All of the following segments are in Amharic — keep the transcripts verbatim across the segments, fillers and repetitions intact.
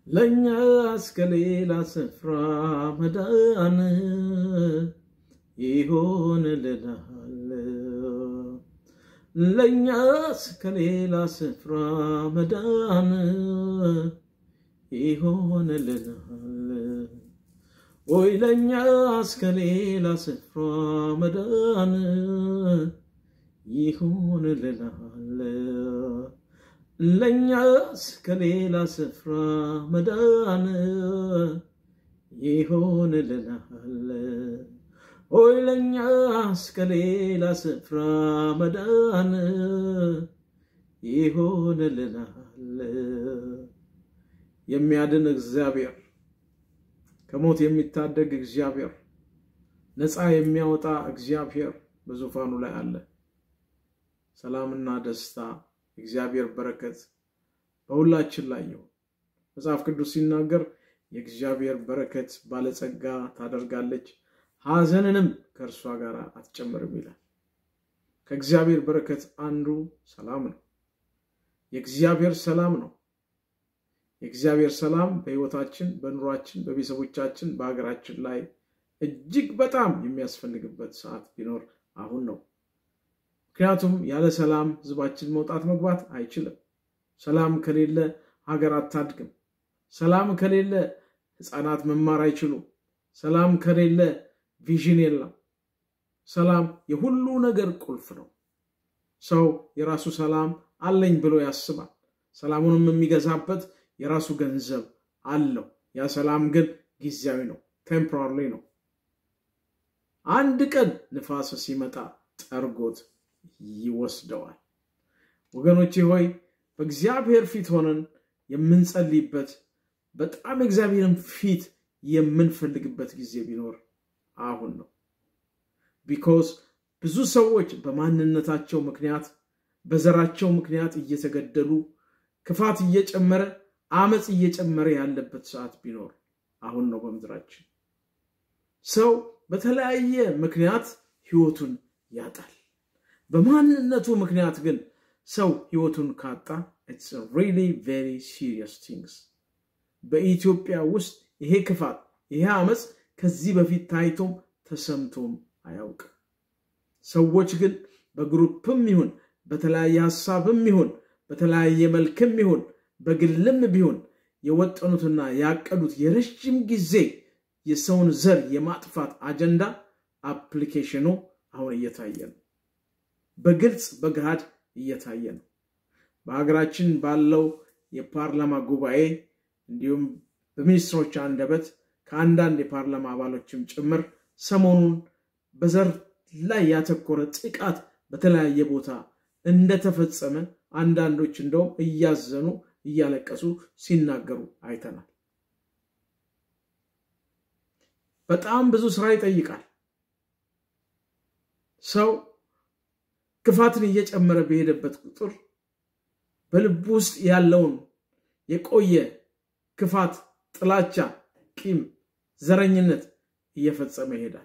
لنيا اسكليلا سفرا مدان يهون للهال لنيا اسكليلا سفرا مدان يهون للهال وي لنيا اسكليلا سفرا مدان يهون للهال لنياس كليلا سفرا مدان يهون للهال وي لنياس كليلا سفرا مدان يهون للهال يميادن እግዚአብሔር ከሞት የሚታደግ እግዚአብሔር ነፃ የሚያወጣ እግዚአብሔር በዙፋኑ ላይ አለ ሰላምና ደስታ እግዚአብሔር በረከት በሁላችን ላይ ነው መጽሐፍ ቅዱስ ሲናገር የእግዚአብሔር በረከት ባለጸጋ ታደርጋለች ሐዘንንም ከርሷ ጋር አትጨምርም ይላል ከእግዚአብሔር በረከት አንዱ ሰላም ነው የእግዚአብሔር ሰላም ነው የእግዚአብሔር ሰላም በህይወታችን በኑሯችን በቤተሰቦቻችን በአገራችን ላይ እጅግ በጣም የሚያስፈልግበት ሰዓት ቢኖር አሁን ነው ምክንያቱም ያለ ሰላም ህዝባችን መውጣት መግባት አይችልም ሰላም ከሌለ ሀገር አታድግም ሰላም ከሌለ ህፃናት መማር አይችሉ ሰላም ከሌለ ቪዥን የለም ሰላም የሁሉ ነገር ቁልፍ ነው ሰው የራሱ ሰላም አለኝ ብሎ ያስባል ሰላሙንም የሚገዛበት የራሱ ገንዘብ አለው ያ ሰላም ግን ጊዜያዊ ነው ቴምፖራሪ ነው አንድ ቀን ንፋስ ሲመጣ ጠርጎት ይወስደዋል ወገኖቼ ሆይ በእግዚአብሔር ፊት ሆነን የምንጸልይበት በጣም እግዚአብሔርን ፊት የምንፈልግበት ጊዜ ቢኖር አሁን ነው because ብዙ ሰዎች በማንነታቸው ምክንያት በዘራቸው ምክንያት እየተገደሉ ክፋት እየጨመረ አመጽ እየጨመረ ያለበት ሰዓት ቢኖር አሁን ነው በመድራችን ሰው በተለያየ ምክንያት ህይወቱን ያጣል በማንነቱ ምክንያት ግን ሰው ህይወቱን ካጣ it's a really very serious things በኢትዮጵያ ውስጥ ይሄ ክፋት ይሄ አመጽ ከዚህ በፊት ታይቶም ተሰምቶም አያውቅ ሰዎች ግን በግሩፕም ይሁን በተለያየ ሐሳብም ይሁን በተለያየ መልክም ይሁን በግልም ቢሆን የወጠኑትና ያቀዱት የረጅም ጊዜ የሰውን ዘር የማጥፋት አጀንዳ አፕሊኬሽኑ አሁን እየታየ ነው በግልጽ በግሃድ እየታየ ነው በአገራችን ባለው የፓርላማ ጉባኤ እንዲሁም በሚኒስትሮች አንደበት ከአንዳንድ የፓርላማ አባሎችም ጭምር ሰሞኑን በዘር ላይ ያተኮረ ጥቃት በተለያየ ቦታ እንደተፈጸመ አንዳንዶች እንደው እያዘኑ እያለቀሱ ሲናገሩ አይተናል በጣም ብዙ ስራ ይጠይቃል ሰው ክፋትን እየጨመረ በሄደበት ቁጥር በልብ ውስጥ ያለውን የቆየ ክፋት ጥላቻ ቂም ዘረኝነት እየፈጸመ ይሄዳል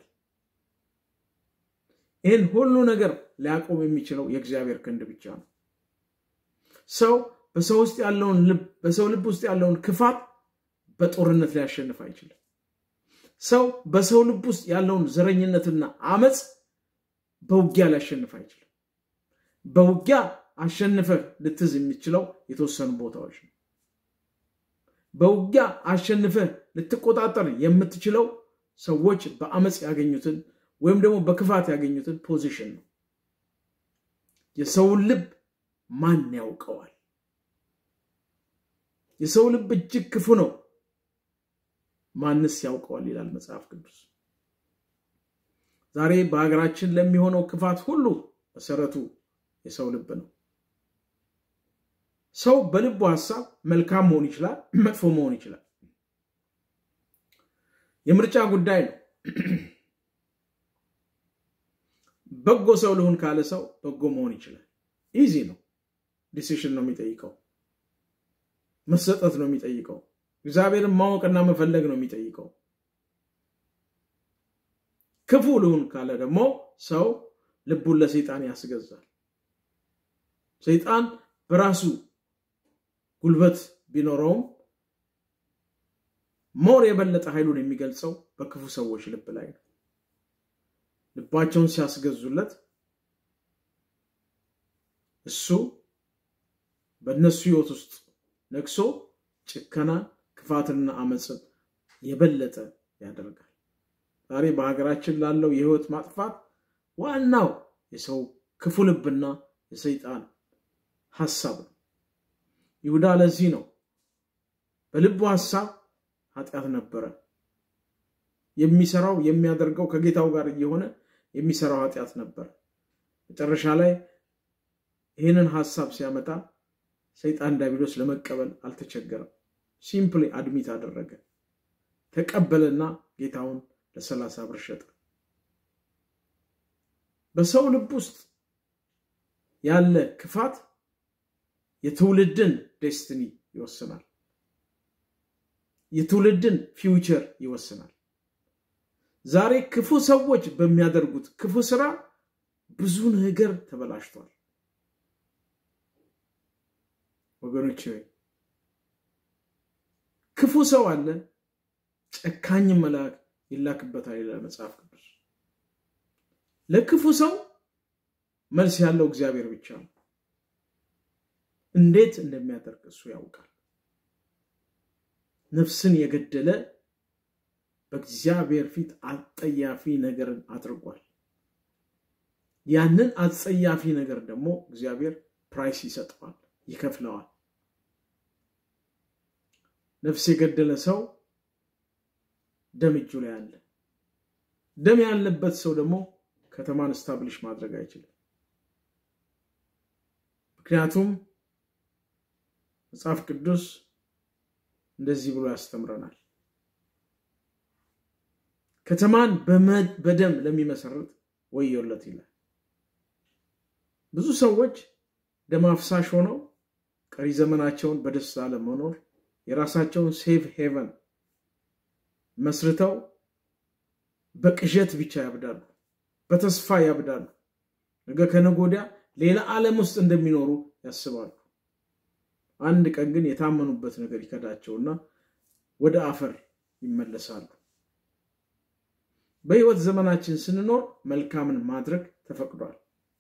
ይሄን ሁሉ ነገር ሊያቆም የሚችለው የእግዚአብሔር ክንድ ብቻ ነው ሰው በሰው ውስጥ ያለውን ልብ በሰው ልብ ውስጥ ያለውን ክፋት በጦርነት ሊያሸንፍ አይችልም ሰው በሰው ልብ ውስጥ ያለውን ዘረኝነትና አመጽ በውጊያ ሊያሸንፍ አይችልም በውጊያ አሸንፈ ልትዝ የሚችለው የተወሰኑ ቦታዎች ነው በውጊያ አሸንፈ ልትቆጣጠር የምትችለው ሰዎች በአመጽ ያገኙትን ወይም ደግሞ በክፋት ያገኙትን ፖዚሽን ነው የሰው ልብ ማን ያውቀዋል የሰው ልብ እጅግ ክፉ ነው ማንስ ያውቀዋል ይላል መጽሐፍ ቅዱስ ዛሬ በአገራችን ለሚሆነው ክፋት ሁሉ መሰረቱ የሰው ልብ ነው ሰው በልቡ ሐሳብ መልካም መሆን ይችላል መጥፎ መሆን ይችላል የምርጫ ጉዳይ ነው በጎ ሰው ልሁን ካለ ሰው በጎ መሆን ይችላል ኢዚ ነው ዲሲሽን ነው የሚጠይቀው መሰጠት ነው የሚጠይቀው እግዚአብሔርን ማወቅና መፈለግ ነው የሚጠይቀው ክፉ ልሁን ካለ ደግሞ ሰው ልቡን ለሰይጣን ያስገዛል ሰይጣን በራሱ ጉልበት ቢኖረውም ሞር የበለጠ ኃይሉን የሚገልጸው በክፉ ሰዎች ልብ ላይ ነው። ልባቸውን ሲያስገዙለት እሱ በእነሱ ሕይወት ውስጥ ነክሶ ጭከና ክፋትና አመጽን የበለጠ ያደርጋል። ዛሬ በሀገራችን ላለው የሕይወት ማጥፋት ዋናው የሰው ክፉ ልብና የሰይጣን ሐሳብ ነው። ይሁዳ ለዚህ ነው በልቡ ሐሳብ ኃጢአት ነበረ የሚሰራው የሚያደርገው ከጌታው ጋር እየሆነ የሚሰራው ኃጢአት ነበር። መጨረሻ ላይ ይሄንን ሐሳብ ሲያመጣ ሰይጣን ዲያብሎስ ለመቀበል አልተቸገረም። ሲምፕሊ አድሚት አደረገ፣ ተቀበለና ጌታውን ለሰላሳ ብር ሸጠ። በሰው ልብ ውስጥ ያለ ክፋት የትውልድን ዴስቲኒ ይወስናል፣ የትውልድን ፊውቸር ይወስናል። ዛሬ ክፉ ሰዎች በሚያደርጉት ክፉ ስራ ብዙ ነገር ተበላሽቷል። ወገኖቼ ክፉ ሰው አለ፣ ጨካኝ መልአክ ይላክበታል ይላል መጽሐፍ ቅዱስ። ለክፉ ሰው መልስ ያለው እግዚአብሔር ብቻ ነው። እንዴት እንደሚያደርግ እሱ ያውቃል። ነፍስን የገደለ በእግዚአብሔር ፊት አጸያፊ ነገርን አድርጓል። ያንን አጸያፊ ነገር ደግሞ እግዚአብሔር ፕራይስ ይሰጠዋል፣ ይከፍለዋል። ነፍስ የገደለ ሰው ደም እጁ ላይ አለ። ደም ያለበት ሰው ደግሞ ከተማን ስታብሊሽ ማድረግ አይችልም። ምክንያቱም መጽሐፍ ቅዱስ እንደዚህ ብሎ ያስተምረናል። ከተማን በደም ለሚመሰርት ወዮለት ይላል። ብዙ ሰዎች ደም አፍሳሽ ሆነው ቀሪ ዘመናቸውን በደስታ ለመኖር የራሳቸውን ሴፍ ሄቨን መስርተው በቅዠት ብቻ ያብዳሉ፣ በተስፋ ያብዳሉ። ነገ ከነጎዲያ ሌላ ዓለም ውስጥ እንደሚኖሩ ያስባሉ። አንድ ቀን ግን የታመኑበት ነገር ይከዳቸውና ወደ አፈር ይመለሳሉ። በሕይወት ዘመናችን ስንኖር መልካምን ማድረግ ተፈቅዷል።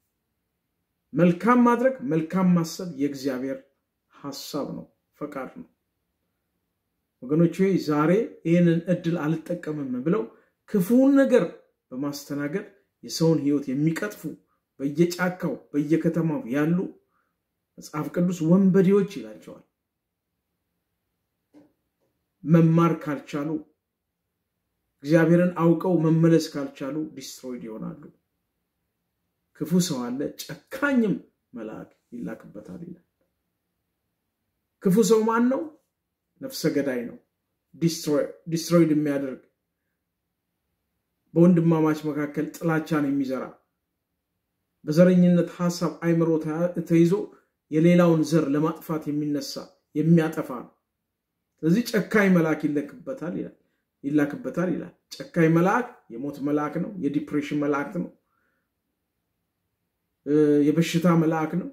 መልካም ማድረግ መልካም ማሰብ የእግዚአብሔር ሐሳብ ነው፣ ፈቃድ ነው። ወገኖቼ ዛሬ ይሄንን እድል አልተጠቀመም ብለው ክፉን ነገር በማስተናገድ የሰውን ሕይወት የሚቀጥፉ በየጫካው በየከተማው ያሉ መጽሐፍ ቅዱስ ወንበዴዎች ይላቸዋል። መማር ካልቻሉ እግዚአብሔርን አውቀው መመለስ ካልቻሉ ዲስትሮይድ ይሆናሉ። ክፉ ሰው አለ፣ ጨካኝም መልአክ ይላክበታል ይላል። ክፉ ሰው ማን ነው? ነፍሰ ገዳይ ነው። ዲስትሮይ ዲስትሮይድ የሚያደርግ በወንድማማች መካከል ጥላቻን የሚዘራ በዘረኝነት ሐሳብ አይምሮ ተይዞ የሌላውን ዘር ለማጥፋት የሚነሳ የሚያጠፋ ነው። ስለዚህ ጨካኝ መልአክ ይላክበታል ይላል ይላክበታል ይላል። ጨካኝ መልአክ የሞት መልአክ ነው፣ የዲፕሬሽን መልአክ ነው፣ የበሽታ መልአክ ነው፣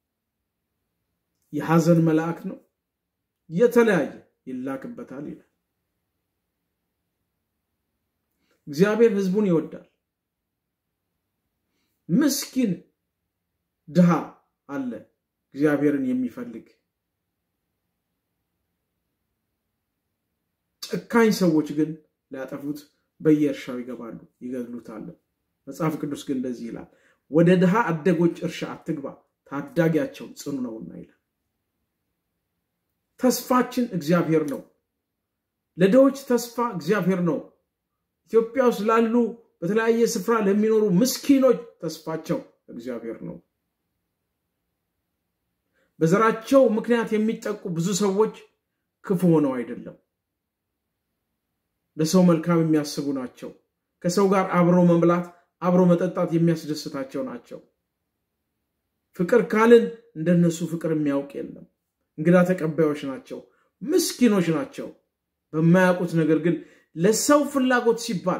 የሐዘን መልአክ ነው፣ የተለያየ ይላክበታል ይላል። እግዚአብሔር ሕዝቡን ይወዳል። ምስኪን ድሃ አለ እግዚአብሔርን የሚፈልግ። ጨካኝ ሰዎች ግን ሊያጠፉት በየእርሻው ይገባሉ፣ ይገድሉታል። መጽሐፍ ቅዱስ ግን እንደዚህ ይላል፣ ወደ ድሃ አደጎች እርሻ አትግባ ታዳጊያቸው ጽኑ ነውና ይላል። ተስፋችን እግዚአብሔር ነው። ለድሆች ተስፋ እግዚአብሔር ነው። ኢትዮጵያ ውስጥ ላሉ በተለያየ ስፍራ ለሚኖሩ ምስኪኖች ተስፋቸው እግዚአብሔር ነው። በዘራቸው ምክንያት የሚጠቁ ብዙ ሰዎች ክፉ ሆነው አይደለም፣ ለሰው መልካም የሚያስቡ ናቸው። ከሰው ጋር አብሮ መብላት አብሮ መጠጣት የሚያስደስታቸው ናቸው። ፍቅር ካልን እንደነሱ ፍቅር የሚያውቅ የለም። እንግዳ ተቀባዮች ናቸው፣ ምስኪኖች ናቸው። በማያውቁት ነገር ግን ለሰው ፍላጎት ሲባል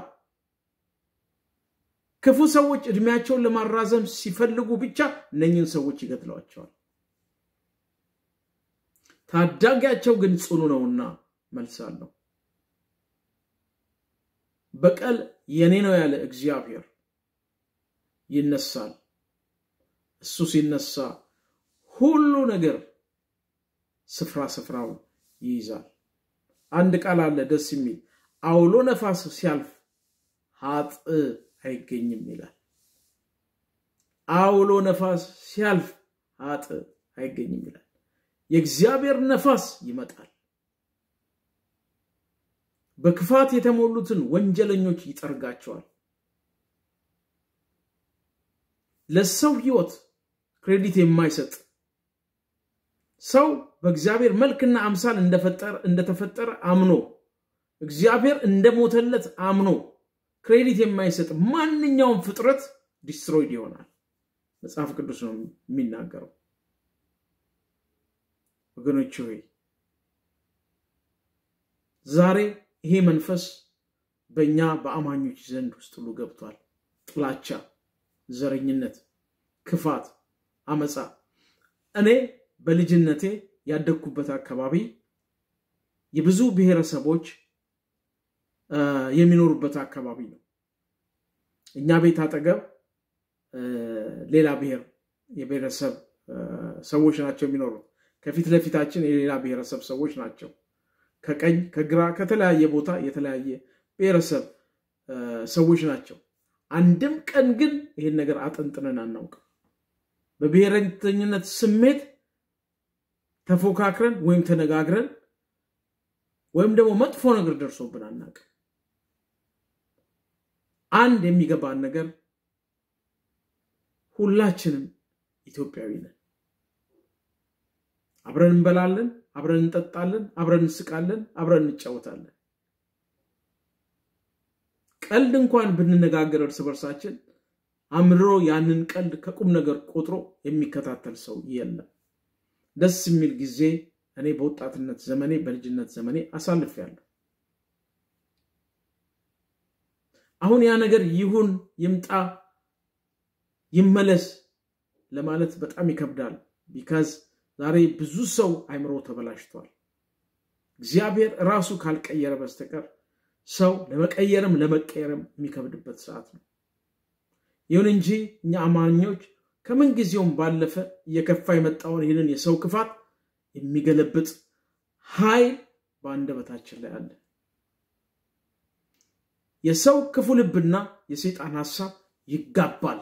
ክፉ ሰዎች እድሜያቸውን ለማራዘም ሲፈልጉ ብቻ እነኝን ሰዎች ይገድሏቸዋል። ታዳጊያቸው ግን ጽኑ ነውና መልሳለሁ። በቀል የኔ ነው ያለ እግዚአብሔር ይነሳል እሱ ሲነሳ ሁሉ ነገር ስፍራ ስፍራው ይይዛል አንድ ቃል አለ ደስ የሚል አውሎ ነፋስ ሲያልፍ ሀጥ አይገኝም ይላል አውሎ ነፋስ ሲያልፍ ሀጥ አይገኝም ይላል የእግዚአብሔር ነፋስ ይመጣል በክፋት የተሞሉትን ወንጀለኞች ይጠርጋቸዋል ለሰው ህይወት ክሬዲት የማይሰጥ ሰው በእግዚአብሔር መልክና አምሳል እንደፈጠረ እንደተፈጠረ አምኖ እግዚአብሔር እንደሞተለት አምኖ ክሬዲት የማይሰጥ ማንኛውም ፍጥረት ዲስትሮይድ ይሆናል መጽሐፍ ቅዱስ ነው የሚናገረው ወገኖች ሆይ ዛሬ ይሄ መንፈስ በእኛ በአማኞች ዘንድ ውስጥ ሁሉ ገብቷል ጥላቻ ዘረኝነት ክፋት አመጻ እኔ በልጅነቴ ያደኩበት አካባቢ የብዙ ብሔረሰቦች የሚኖሩበት አካባቢ ነው እኛ ቤት አጠገብ ሌላ ብሔር የብሔረሰብ ሰዎች ናቸው የሚኖሩት ከፊት ለፊታችን የሌላ ብሔረሰብ ሰዎች ናቸው ከቀኝ ከግራ ከተለያየ ቦታ የተለያየ ብሔረሰብ ሰዎች ናቸው አንድም ቀን ግን ይሄን ነገር አጥንጥነን አናውቅም በብሔረተኝነት ስሜት ተፎካክረን ወይም ተነጋግረን ወይም ደግሞ መጥፎ ነገር ደርሶብን አናውቅም አንድ የሚገባን ነገር ሁላችንም ኢትዮጵያዊ ነን አብረን እንበላለን አብረን እንጠጣለን አብረን እንስቃለን አብረን እንጫወታለን ቀልድ እንኳን ብንነጋገር እርስ በርሳችን አምሮ ያንን ቀልድ ከቁም ነገር ቆጥሮ የሚከታተል ሰው የለም ደስ የሚል ጊዜ እኔ በወጣትነት ዘመኔ በልጅነት ዘመኔ አሳልፌያለሁ አሁን ያ ነገር ይሁን ይምጣ ይመለስ ለማለት በጣም ይከብዳል because ዛሬ ብዙ ሰው አይምሮ ተበላሽቷል እግዚአብሔር ራሱ ካልቀየረ በስተቀር ሰው ለመቀየርም ለመቀየርም የሚከብድበት ሰዓት ነው ይሁን እንጂ እኛ አማኞች ከምን ጊዜውም ባለፈ የከፋ የመጣውን ይሄንን የሰው ክፋት የሚገለብጥ ኃይል በአንደበታችን ላይ አለ የሰው ክፉ ልብና የሰይጣን ሐሳብ ይጋባል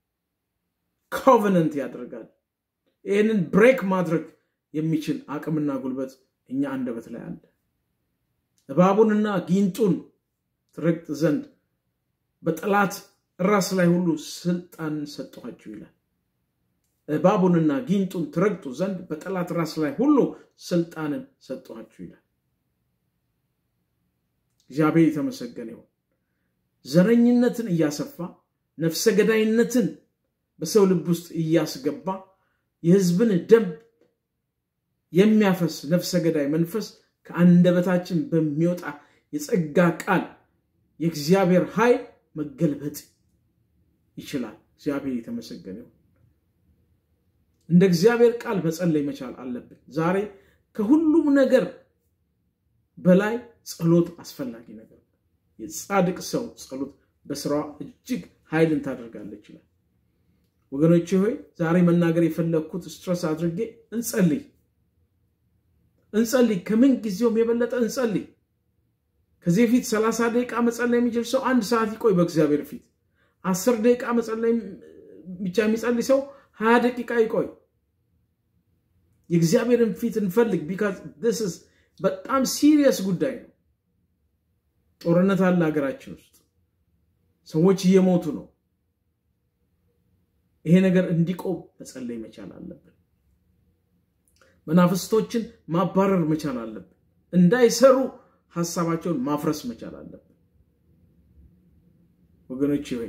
ኮቨነንት ያደርጋል ይሄንን ብሬክ ማድረግ የሚችል አቅምና ጉልበት እኛ አንደበት ላይ አለ እባቡንና ጊንጡን ትረግጥ ዘንድ በጠላት ራስ ላይ ሁሉ ስልጣን ሰጥቷችሁ ይላል እባቡንና ጊንጡን ትረግጡ ዘንድ በጠላት ራስ ላይ ሁሉ ስልጣንን ሰጥቷችሁ ይላል እግዚአብሔር የተመሰገነ ይሁን ዘረኝነትን እያሰፋ ነፍሰ ገዳይነትን በሰው ልብ ውስጥ እያስገባ የህዝብን ደም የሚያፈስ ነፍሰ ገዳይ መንፈስ ከአንደበታችን በሚወጣ የጸጋ ቃል የእግዚአብሔር ኃይል መገልበጥ ይችላል እግዚአብሔር የተመሰገነ ይሁን እንደ እግዚአብሔር ቃል መጸለይ መቻል አለብን ዛሬ ከሁሉም ነገር በላይ ጸሎት አስፈላጊ ነገር የጻድቅ ሰው ጸሎት በስራው እጅግ ኃይልን ታደርጋለች ይላል ወገኖቼ ሆይ ዛሬ መናገር የፈለኩት ስትረስ አድርጌ እንጸልይ እንጸልይ ከምን ጊዜውም የበለጠ እንጸልይ ከዚህ ፊት ሰላሳ ደቂቃ መጸለይ የሚችል ሰው አንድ ሰዓት ይቆይ በእግዚአብሔር ፊት አስር ደቂቃ መጸለይ ብቻ የሚጸልይ ሰው ሃያ ደቂቃ ይቆይ የእግዚአብሔርን ፊት እንፈልግ because this is በጣም ሲሪየስ ጉዳይ ነው ጦርነት አለ ሀገራችን ውስጥ ሰዎች እየሞቱ ነው ይሄ ነገር እንዲቆም መጸለይ መቻል አለብን መናፍስቶችን ማባረር መቻል አለብን እንዳይሰሩ ሐሳባቸውን ማፍረስ መቻል አለብን ወገኖቼ ሆይ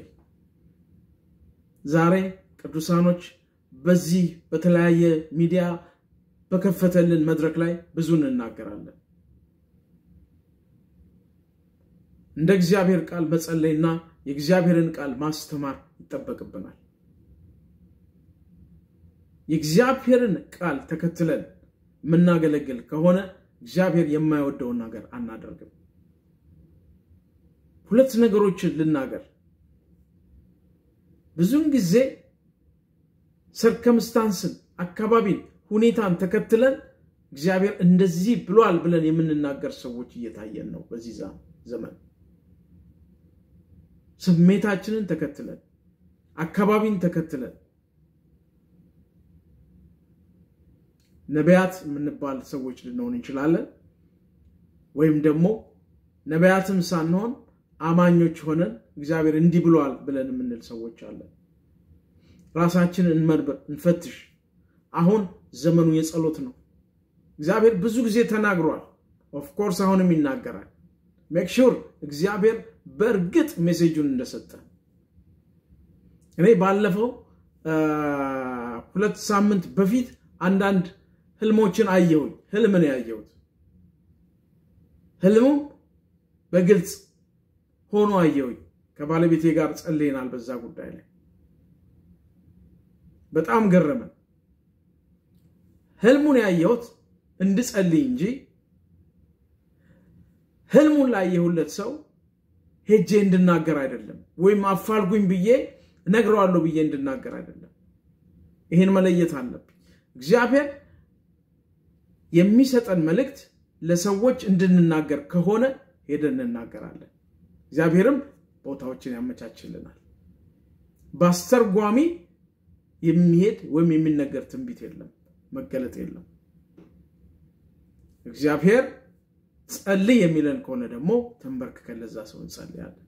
ዛሬ ቅዱሳኖች በዚህ በተለያየ ሚዲያ በከፈተልን መድረክ ላይ ብዙ እንናገራለን እንደ እግዚአብሔር ቃል መጸለይና የእግዚአብሔርን ቃል ማስተማር ይተበቅብናል የእግዚአብሔርን ቃል ተከትለን መናገለግል ከሆነ እግዚአብሔር የማይወደው ነገር አናደርግም ሁለት ነገሮችን ልናገር ብዙን ጊዜ ሰርከምስታንስን አካባቢን ሁኔታን ተከትለን እግዚአብሔር እንደዚህ ብሏል ብለን የምንናገር ሰዎች እየታየን ነው በዚህ ዘመን ስሜታችንን ተከትለን አካባቢን ተከትለን ነቢያት ምንባል ሰዎች ልንሆን እንችላለን ወይም ደግሞ ነቢያትም ሳንሆን አማኞች ሆነን እግዚአብሔር እንዲህ ብሏል ብለን የምንል ሰዎች አለን ራሳችንን እንመርምር እንፈትሽ አሁን ዘመኑ የጸሎት ነው እግዚአብሔር ብዙ ጊዜ ተናግሯል ኦፍ ኮርስ አሁንም ይናገራል ሜክ ሹር እግዚአብሔር በርግጥ ሜሴጁን እንደሰጠ እኔ ባለፈው ሁለት ሳምንት በፊት አንዳንድ ህልሞችን አየሁኝ ህልም ነው ያየሁት ህልሙ በግልጽ ሆኖ አየሁኝ ከባለቤቴ ጋር ጸልየናል በዛ ጉዳይ ላይ በጣም ገረመን ህልሙን ያየሁት እንድጸልይ እንጂ ህልሙን ላይ ያየሁለት ሰው ሄጄ እንድናገር አይደለም ወይም አፋልጉኝ ብዬ ነግረዋለሁ ብዬ እንድናገር አይደለም ይሄን መለየት አለብኝ እግዚአብሔር የሚሰጠን መልእክት ለሰዎች እንድንናገር ከሆነ ሄደን እንናገራለን እግዚአብሔርም ቦታዎችን ያመቻችልናል ባስተርጓሚ የሚሄድ ወይም የሚነገር ትንቢት የለም መገለጥ የለም እግዚአብሔር ጸልይ የሚለን ከሆነ ደግሞ ተንበርክከን ለዛ ሰው እንጸልያለን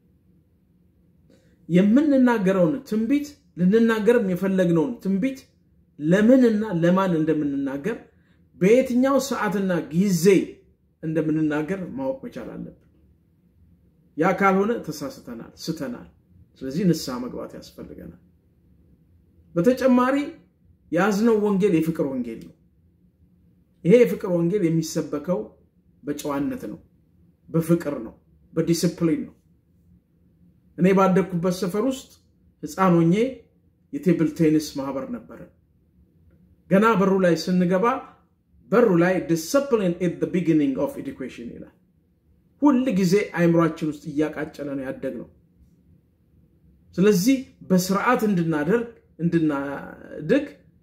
የምንናገረውን ትንቢት ልንናገርም የፈለግነውን ትንቢት ለምንና ለማን እንደምንናገር በየትኛው ሰዓትና ጊዜ እንደምንናገር ማወቅ መቻል አለብን ያ ካልሆነ ተሳስተናል ስተናል ስለዚህ ንስሐ መግባት ያስፈልገናል በተጨማሪ ያዝነው ወንጌል የፍቅር ወንጌል ነው ይሄ የፍቅር ወንጌል የሚሰበከው በጨዋነት ነው በፍቅር ነው በዲሲፕሊን ነው እኔ ባደኩበት ሰፈር ውስጥ ህፃን ሆኜ የቴብል ቴኒስ ማህበር ነበር ገና በሩ ላይ ስንገባ በሩ ላይ discipline at the beginning of education ይላል ሁሉ ጊዜ አይምሮአችን ውስጥ ያቃጨለ ነው ያደግነው ስለዚህ በስርዓት እንድናደርግ እንድናድግ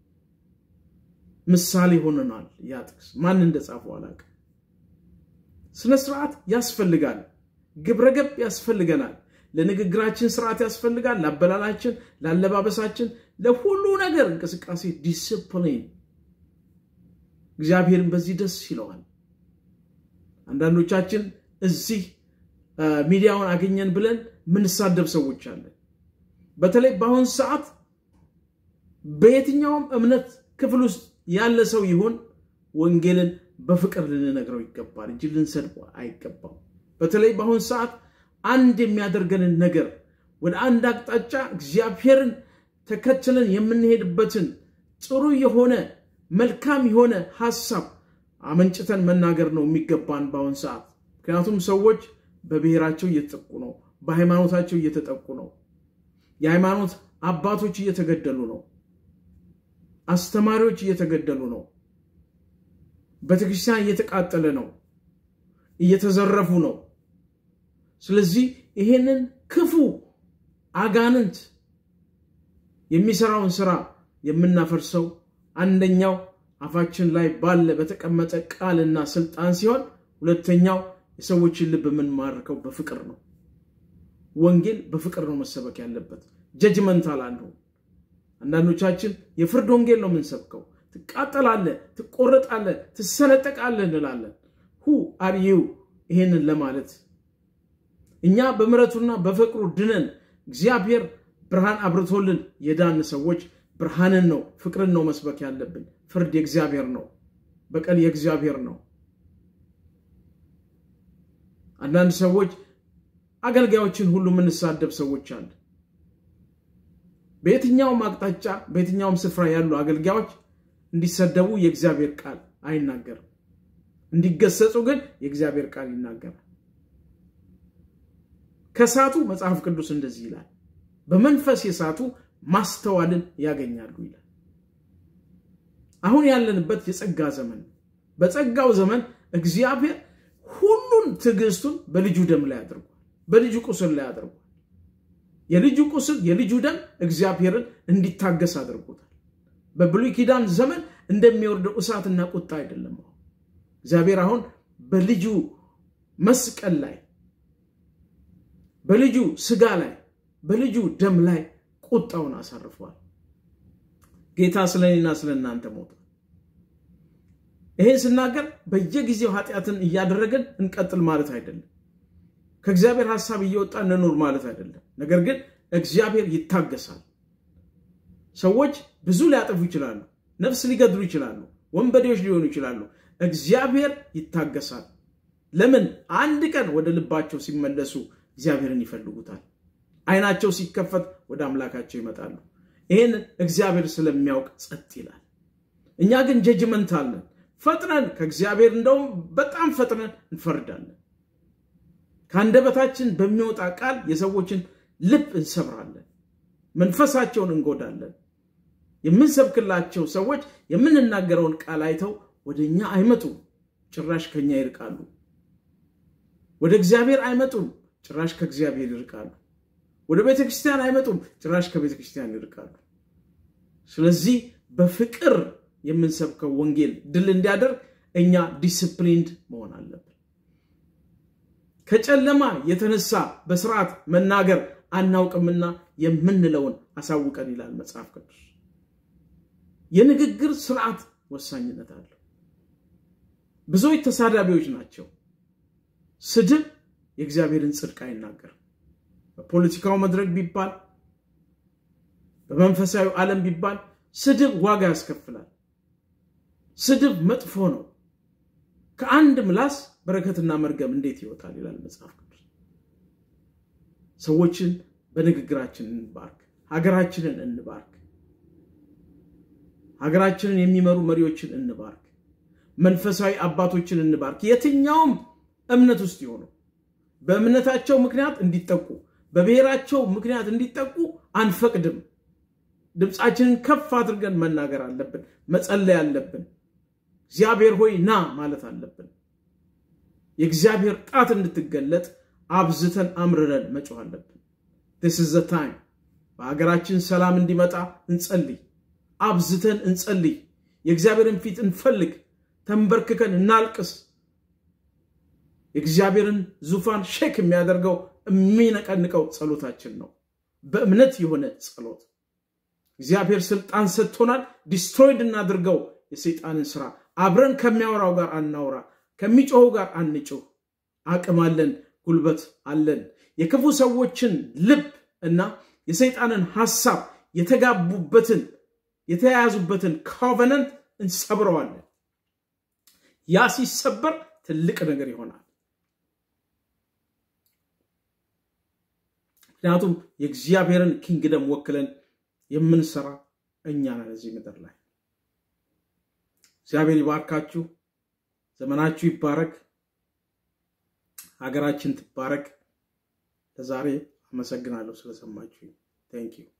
ምሳሌ ሆነናል ያጥቅስ ማን እንደጻፈው አላቀ ስነ ስርዓት ያስፈልጋል ግብረገብ ያስፈልገናል ለንግግራችን ስርዓት ያስፈልጋል ለአበላላችን ለአለባበሳችን ለሁሉ ነገር እንቅስቃሴ ዲሲፕሊን እግዚአብሔርን በዚህ ደስ ይለዋል አንዳንዶቻችን እዚህ ሚዲያውን አገኘን ብለን ምን ሳደብ ሰዎች አለን በተለይ በአሁን ሰዓት በየትኛውም እምነት ክፍል ውስጥ ያለ ሰው ይሁን ወንጌልን በፍቅር ልንነግረው ይገባል እንጂ ልንሰድው አይገባው በተለይ በአሁን ሰዓት አንድ የሚያደርገንን ነገር ወደ አንድ አቅጣጫ እግዚአብሔርን ተከትለን የምንሄድበትን ጥሩ የሆነ መልካም የሆነ ሐሳብ አመንጭተን መናገር ነው የሚገባን በአሁን ሰዓት ምክንያቱም ሰዎች በብሔራቸው እየተጠቁ ነው በሃይማኖታቸው እየተጠቁ ነው የሃይማኖት አባቶች እየተገደሉ ነው አስተማሪዎች እየተገደሉ ነው በትክክለኛ እየተቃጠለ ነው እየተዘረፉ ነው ስለዚህ ይሄንን ክፉ አጋንንት የሚሰራውን ስራ የምናፈርሰው አንደኛው አፋችን ላይ ባለ በተቀመጠ ቃልና ስልጣን ሲሆን ሁለተኛው የሰዎችን ልብ ምን ማርከው በፍቅር ነው ወንጌል በፍቅር ነው መሰበክ ያለበት ጀጅመንታል አንዱ አንዳንዶቻችን የፍርድ ወንጌል ነው የምንሰብከው ትቃጠላለ ትቆረጣለ ትሰነጠቃለ እንላለን who are you ይሄንን ለማለት እኛ በመረቱና በፍቅሩ ድነን እግዚአብሔር ብርሃን አብርቶልን የዳን ሰዎች ብርሃንን ነው ፍቅርን ነው መስበክ ያለብን ፍርድ የእግዚአብሔር ነው በቀል የእግዚአብሔር ነው አንዳንድ ሰዎች አገልጋዮችን ሁሉ ምን ሳደብ ሰዎች አሉ በየትኛው ማቅጣጫ በየትኛው ስፍራ ያሉ አገልጋዮች እንዲሰደቡ የእግዚአብሔር ቃል አይናገርም እንዲገሰጹ ግን የእግዚአብሔር ቃል ይናገራል ከሳቱ መጽሐፍ ቅዱስ እንደዚህ ይላል በመንፈስ የሳቱ ማስተዋልን ያገኛሉ ይላል አሁን ያለንበት የጸጋ ዘመን በጸጋው ዘመን እግዚአብሔር ሁሉን ትግስቱን በልጁ ደም ላይ አድርጓል በልጁ ቁስል ላይ አድርጓል። የልጁ ቁስል የልጁ ደም እግዚአብሔርን እንዲታገስ አድርጎታል። በብሉይ ኪዳን ዘመን እንደሚወርደው እሳትና ቁጣ አይደለም። እግዚአብሔር አሁን በልጁ መስቀል ላይ በልጁ ስጋ ላይ በልጁ ደም ላይ ቁጣውን አሳርፏል። ጌታ ስለኔና ስለናንተ ሞተ። ይሄን ስናገር በየጊዜው ኃጢያትን እያደረገን እንቀጥል ማለት አይደለም። ከእግዚአብሔር ሐሳብ እየወጣን እንኖር ማለት አይደለም። ነገር ግን እግዚአብሔር ይታገሳል። ሰዎች ብዙ ሊያጠፉ ይችላሉ፣ ነፍስ ሊገድሉ ይችላሉ፣ ወንበዴዎች ሊሆኑ ይችላሉ። እግዚአብሔር ይታገሳል። ለምን? አንድ ቀን ወደ ልባቸው ሲመለሱ እግዚአብሔርን ይፈልጉታል። አይናቸው ሲከፈት ወደ አምላካቸው ይመጣሉ። ይሄን እግዚአብሔር ስለሚያውቅ ጸጥ ይላል። እኛ ግን ጀጅመንት አለን። ፈጥነን ከእግዚአብሔር እንደውም በጣም ፈጥነን እንፈርዳለን። ካንደበታችን በሚወጣ ቃል የሰዎችን ልብ እንሰብራለን፣ መንፈሳቸውን እንጎዳለን። የምንሰብክላቸው ሰዎች የምንናገረውን ቃል አይተው ወደኛ አይመጡም፣ ጭራሽ ከኛ ይርቃሉ። ወደ እግዚአብሔር አይመጡም፣ ጭራሽ ከእግዚአብሔር ይርቃሉ። ወደ ቤተክርስቲያን አይመጡም፣ ጭራሽ ከቤተክርስቲያን ይርቃሉ። ስለዚህ በፍቅር የምንሰብከው ወንጌል ድል እንዲያደርግ እኛ ዲሲፕሊንድ መሆን አለብን። ከጨለማ የተነሳ በስርዓት መናገር አናውቅምና የምንለውን አሳውቀን ይላል መጽሐፍ ቅዱስ። የንግግር ስርዓት ወሳኝነት አለው። ብዙዎች ተሳዳቢዎች ናቸው። ስድብ የእግዚአብሔርን ጽድቅ አይናገርም። በፖለቲካው መድረክ ቢባል በመንፈሳዊ ዓለም ቢባል ስድብ ዋጋ ያስከፍላል። ስድብ መጥፎ ነው። ከአንድ ምላስ በረከትና መርገም እንዴት ይወጣል ይላል መጽሐፍ ቅዱስ። ሰዎችን በንግግራችን እንባርክ፣ ሀገራችንን እንባርክ፣ ሀገራችንን የሚመሩ መሪዎችን እንባርክ፣ መንፈሳዊ አባቶችን እንባርክ። የትኛውም እምነት ውስጥ ይሆኑ በእምነታቸው ምክንያት እንዲጠቁ በብሔራቸው ምክንያት እንዲጠቁ አንፈቅድም። ድምጻችንን ከፍ አድርገን መናገር አለብን፣ መጸለይ አለብን። እግዚአብሔር ሆይ ና ማለት አለብን። የእግዚአብሔር ጣት እንድትገለጥ አብዝተን አምርረን መጮህ አለብን። this is the time በአገራችን ሰላም እንዲመጣ እንጸልይ፣ አብዝተን እንጸልይ፣ የእግዚአብሔርን ፊት እንፈልግ፣ ተንበርክከን እናልቅስ። የእግዚአብሔርን ዙፋን ሼክ የሚያደርገው የሚነቀንቀው ጸሎታችን ነው፣ በእምነት የሆነ ጸሎት። እግዚአብሔር ስልጣን ሰጥቶናል፣ ዲስትሮይድ እናድርገው የሰይጣንን ሥራ። አብረን ከሚያወራው ጋር አናውራ፣ ከሚጮው ጋር አንጮህ። አቅም አለን፣ ጉልበት አለን። የክፉ ሰዎችን ልብ እና የሰይጣንን ሐሳብ የተጋቡበትን የተያያዙበትን ኮቨነንት እንሰብረዋለን። ያ ሲሰበር ትልቅ ነገር ይሆናል። ምክንያቱም የእግዚአብሔርን ኪንግደም ወክለን የምንሰራ እኛ ነን እዚህ ምድር ላይ። እግዚአብሔር ይባርካችሁ፣ ዘመናችሁ ይባረክ፣ ሀገራችን ትባረክ። ለዛሬ አመሰግናለሁ ስለሰማችሁ። Thank you.